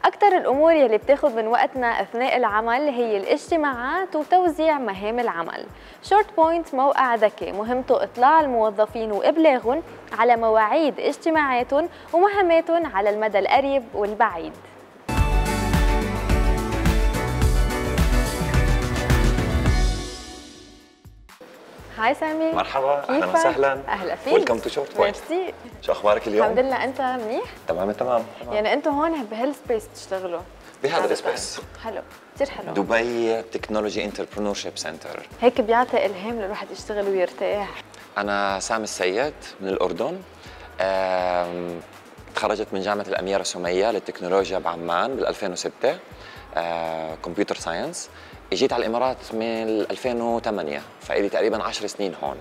أكثر الأمور يلي بتاخد من وقتنا أثناء العمل هي الاجتماعات وتوزيع مهام العمل. شورت بوينت موقع ذكي مهمته إطلاع الموظفين وإبلاغهم على مواعيد اجتماعاتهم ومهاماتهم على المدى القريب والبعيد. هاي سامي، مرحبا، اهلا وسهلا. اهلا فيك. ويلكم تو شورت بوينت. ميرسي. شو اخبارك اليوم؟ الحمد لله، انت منيح؟ تمام. يعني انتم هون بهيل سبيس بتشتغلوا؟ بهذا السبيس. حلو، كثير حلو. دبي تكنولوجي انتربرنور شيب سنتر. هيك بيعطي الهام للواحد يشتغل ويرتاح. انا سامي السيد من الاردن. تخرجت من جامعه الاميره سميه للتكنولوجيا بعمان بال 2006 كمبيوتر ساينس. اجيت على الامارات من 2008، فإلي تقريبا 10 سنين هون.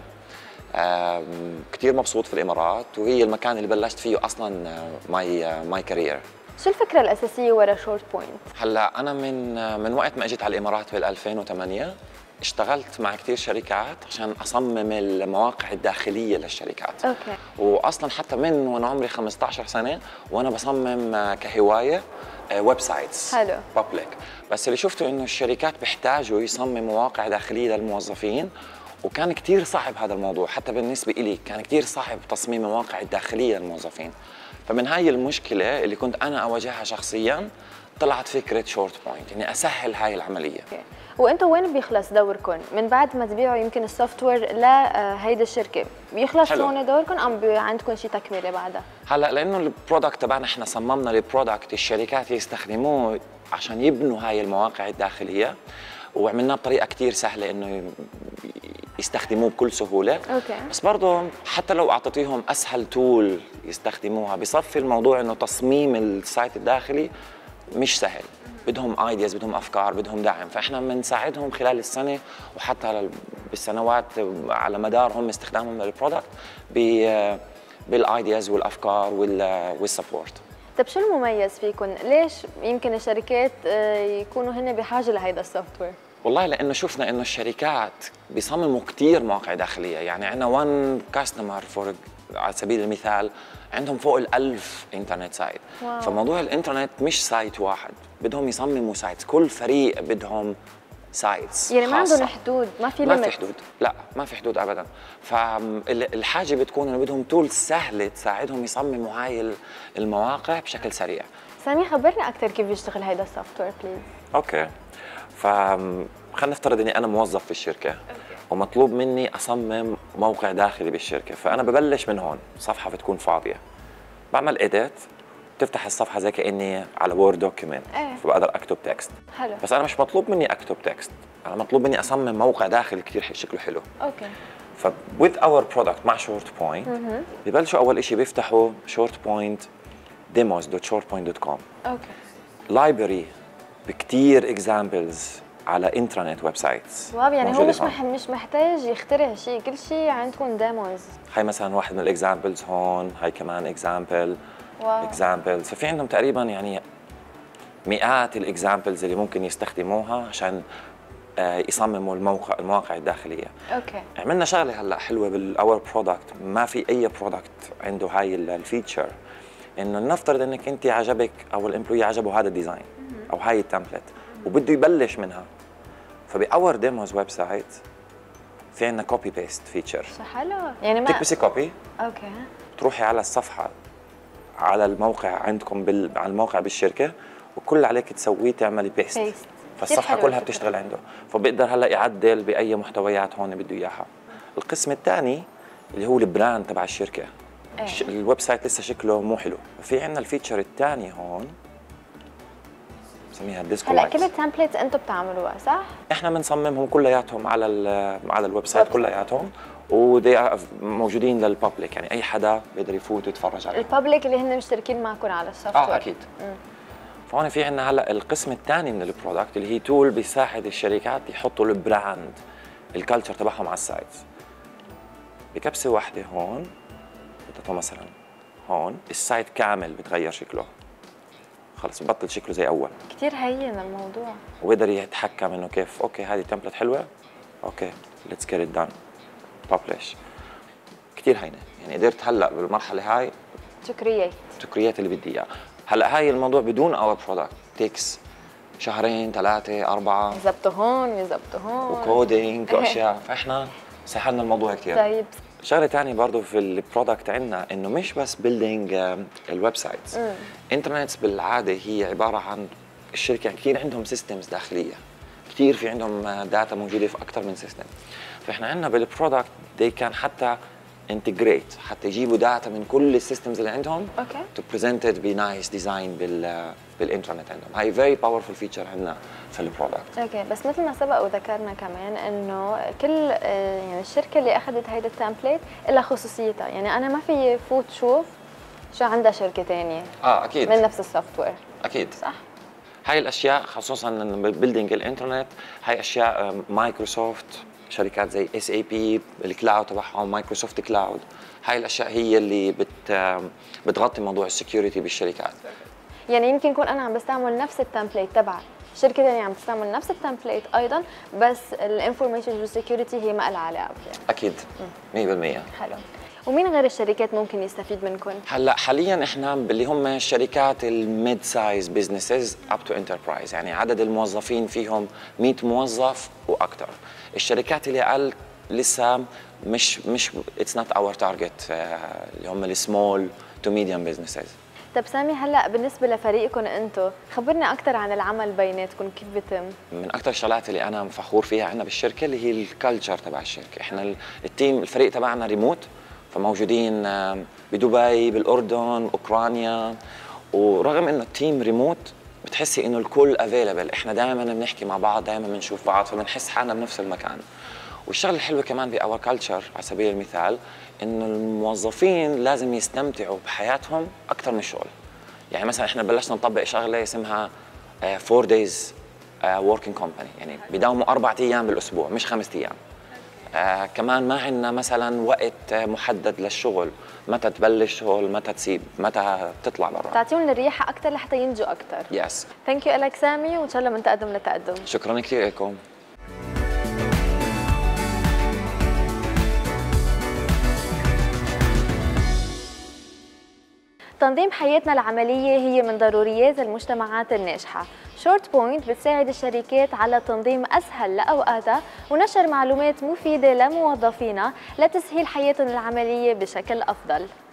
كثير مبسوط في الامارات، وهي المكان اللي بلشت فيه اصلا ماي كارير. شو الفكره الاساسيه ورا شورت بوينت؟ هلا انا من وقت ما اجيت على الامارات بال 2008 اشتغلت مع كثير شركات عشان اصمم المواقع الداخليه للشركات. اوكي. واصلا حتى من وانا عمري 15 سنه وانا بصمم كهوايه ويب سايتس. حلو. بابليك. بس اللي شفته انه الشركات بيحتاجوا يصمموا مواقع داخليه للموظفين، وكان كثير صعب هذا الموضوع. حتى بالنسبه لي كان كثير صعب تصميم المواقع الداخليه للموظفين. فمن هاي المشكله اللي كنت انا اواجهها شخصيا طلعت فكره شورت بوينت، اني اسهل هاي العمليه. اوكي. وانتم وين بيخلص دوركم؟ من بعد ما تبيعوا يمكن السوفت وير لهيدي الشركه، بيخلص هون دوركم ام عندكم شيء تكمله بعدها؟ هلا لانه البرودكت تبعنا احنا صممنا البرودكت الشركات يستخدموه عشان يبنوا هاي المواقع الداخليه، وعملناه بطريقه كثير سهله انه يستخدموه بكل سهوله. اوكي. بس برضه حتى لو اعطيتيهم اسهل تول يستخدموها، بصفي الموضوع انه تصميم السايت الداخلي مش سهل. بدهم ايدياز، بدهم افكار، بدهم دعم، فاحنا بنساعدهم خلال السنه وحتى بالسنوات على مدارهم استخدامهم للبرودكت بالايدياز والافكار والسبورت. طيب شو المميز فيكم؟ ليش يمكن الشركات يكونوا هن بحاجه لهيدا السوفت وير؟ والله لانه شفنا انه الشركات بيصمموا كثير مواقع داخليه، يعني عندنا 1 كاستمر على سبيل المثال عندهم فوق ال1000 انترنت سايت. واو. فموضوع الانترنت مش سايت واحد، بدهم يصمموا سايتس، كل فريق بدهم سايتس يعني ما خاصة. عندهم حدود، ما في ليميت؟ ما في حدود، لا ما في حدود ابدا. فالحاجه بتكون انه بدهم تول سهله تساعدهم يصمموا هاي المواقع بشكل سريع. سامي خبرني اكثر كيف بيشتغل هيدا السوفت وير بليز. اوكي. خلينا نفترض اني انا موظف في الشركه. أوكي. ومطلوب مني اصمم موقع داخلي بالشركه، فانا ببلش من هون، صفحه بتكون فاضيه، بعمل اديت، تفتح الصفحه زي كاني على وورد دوكيمنت. فبقدر اكتب تكست. حلو. بس انا مش مطلوب مني اكتب تكست، انا مطلوب مني اصمم موقع داخلي كثير شكله حلو. اوكي. ف with our product مع شورت بوينت ببلشوا اول شيء بيفتحوا شورت بوينت demos.shortpoint.com. اوكي. لايبرري بكثير اكزامبلز على انترنت ويب سايتس. واو، يعني هو مش محتاج يخترع شيء، كل شيء عندكم ديموز. هاي مثلا واحد من الاكزامبلز هون، هاي كمان اكزامبل. اكزامبلز، ففي عندهم تقريبا يعني مئات الاكزامبلز اللي ممكن يستخدموها عشان يصمموا المواقع الداخليه. اوكي. عملنا شغله هلا حلوه بالاور برودكت، ما في اي برودكت عنده هاي الفيتشر، انه نفترض انك انت عجبك او الامبلوي عجبه هذا الديزاين او هاي التمبلت وبده يبلش منها، فباور ديموز ويب سايت في عندنا كوبي بيست فيتشر. حلو، يعني ما تكبسي كوبي. اوكي. تروحي على الصفحه على الموقع عندكم على الموقع بالشركه، وكل اللي عليك تسويه تعملي بيست. فالصفحه كلها بتشتغل عنده، فبيقدر هلا يعدل باي محتويات هون بده اياها. القسم الثاني اللي هو البراند تبع الشركه. الويب سايت لسه شكله مو حلو، في عندنا الفيتشر الثاني هون بسميها ديسكو هلا لايتس. كل التمبليتس انتم بتعملوها صح؟ احنا بنصممهم كلياتهم على الويب سايت كلياتهم، ودي موجودين للببليك، يعني اي حدا بيقدر يفوت ويتفرج عليهم. الببليك اللي هن مشتركين معكم على السوفت وير. اكيد. فهون في عندنا هلا القسم الثاني من البرودكت اللي هي تول بيساعد الشركات يحطوا البراند الكالتشر تبعهم على السايت. بكبسه واحده هون بتحطها مثلا هون، السايت كامل بتغير شكله، خلص ببطل شكله زي اول. كثير هين الموضوع، وبقدر يتحكم انه كيف اوكي هذه تمبلت حلوه، اوكي ليتس جيت ات دان ببلش. كثير هينه، يعني قدرت هلا بالمرحله هاي تو كرييت اللي بدي اياه. هلا هاي الموضوع بدون اور برودكت تيكس شهرين 3 4 يزبطوا هون يزبطوا هون وكودينج واشياء، فاحنا سهلنا الموضوع كثير. طيب شغله ثانيه برضه في البرودكت عندنا انه مش بس بيلدينج الويب سايتس. انترنت بالعاده هي عباره عن الشركه كثير عندهم سيستمز داخليه، كثير في عندهم داتا موجوده في اكثر من سيستم. فاحنا عندنا بالبرودكت دي كان حتى انتجريت، حتى يجيبوا داتا من كل السيستمز اللي عندهم اوكي تو بريزنتد بنايس ديزاين بالانترنت عندهم. هاي فيري باورفul فيتشر عندنا في البرودكت. اوكي، بس مثل ما سبق وذكرنا كمان انه كل يعني الشركه اللي اخذت هيدا التمبليت لها خصوصيتها، يعني انا ما في فوت شوف شو عندها شركه ثانيه اكيد من نفس السوفت وير. اكيد صح. هاي الاشياء خصوصا بيلدينج الانترنت، هاي اشياء مايكروسوفت، شركات زي اس اي بي الكلاود تبعهم، مايكروسوفت كلاود، هاي الاشياء هي اللي بتغطي موضوع السكيورتي بالشركات. يعني يمكن يكون انا عم بستعمل نفس التمبليت تبع شركه ثانيه عم تستعمل نفس التمبليت ايضا، بس الانفورميشن والسكيورتي هي ما لها علاقه فيها. اكيد 100%. حلو. ومين غير الشركات ممكن يستفيد منكم؟ هلا حاليا احنا اللي هم الشركات الميد سايز بزنسز اب تو انتربرايز، يعني عدد الموظفين فيهم 100 موظف واكثر. الشركات اللي اقل لسه مش اتس نوت اور تارجت، اللي هم السمول تو ميديوم بزنسز. طب سامي، هلا بالنسبه لفريقكم انتم، خبرنا اكثر عن العمل بيناتكم، كيف بيتم؟ من اكثر الشغلات اللي انا فخور فيها عندنا بالشركه اللي هي الكالتشر تبع الشركه. احنا الفريق تبعنا ريموت، فموجودين بدبي، بالاردن، اوكرانيا، ورغم انه التيم ريموت بتحسي انه الكل افيلبل، احنا دائما بنحكي مع بعض، دائما بنشوف بعض، فبنحس حالنا بنفس المكان. والشغله الحلوه كمان باور كلتشر على سبيل المثال انه الموظفين لازم يستمتعوا بحياتهم اكثر من الشغل. يعني مثلا احنا بلشنا نطبق شغله اسمها 4 days working company، يعني بيداوموا 4 ايام بالاسبوع مش 5 ايام. كمان ما عندنا مثلا وقت محدد للشغل، متى تبلش شغل، متى تسيب، متى تطلع برا. تعطيهم الريحه اكثر لحتى ينجوا اكثر. يس. ثانك يو لك سامي، وان شاء الله بنتقدم لتقدم. شكرا كثير لكم. تنظيم حياتنا العملية هي من ضروريات المجتمعات الناجحة. شورت بوينت بتساعد الشركات على تنظيم أسهل لأوقاتها ونشر معلومات مفيدة لموظفينا لتسهيل حياتهم العملية بشكل أفضل.